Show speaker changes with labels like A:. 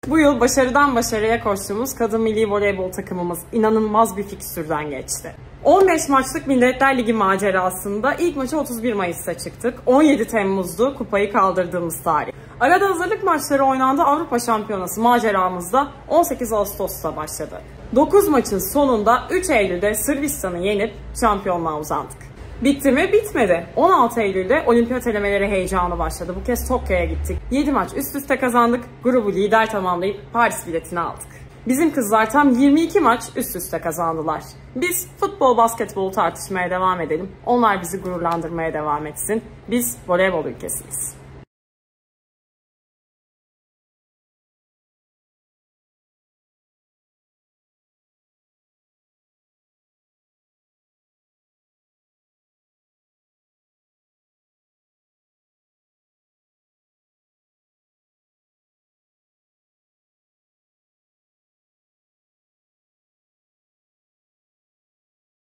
A: Bu yıl başarıdan başarıya koştuğumuz kadın milli voleybol takımımız inanılmaz bir fikstürden geçti. 15 maçlık Milletler Ligi macerasında ilk maça 31 Mayıs'ta çıktık. 17 Temmuz'du kupayı kaldırdığımız tarih. Arada hazırlık maçları oynandı. Avrupa Şampiyonası maceramız da 18 Ağustos'ta başladı. 9 maçın sonunda 3 Eylül'de Sırbistan'ı yenip şampiyonluğa uzandık. Bitti mi? Bitmedi. 16 Eylül'de olimpiyat elemeleri heyecanı başladı. Bu kez Tokyo'ya gittik. 7 maç üst üste kazandık. Grubu lider tamamlayıp Paris biletini aldık. Bizim kızlar tam 22 maç üst üste kazandılar. Biz futbol, basketbolu tartışmaya devam edelim. Onlar bizi gururlandırmaya devam etsin. Biz voleybol ülkesiyiz.